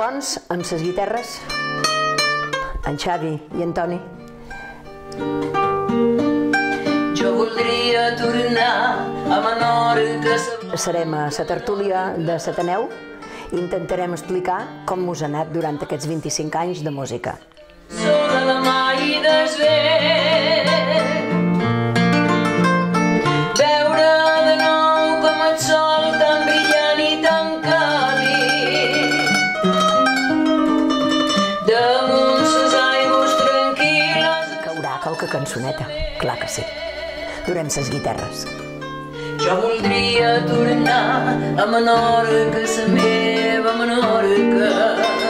Pons, amb ses guitarres, en Xavi i en Toni. Jo voldria tornar a Menorca. Serem a la tertúlia de l'Ateneu i intentarem explicar com us ha anat durant aquests 25 anys de música. Sobre la mà i desvent, veure de nou com el sol tan brillant i tan càlid damunt ses aigües tranquil·les. Caurà qualque cançoneta, clar que sí. Durem ses guitarres. Jo voldria tornar a Menorca, la meva Menorca.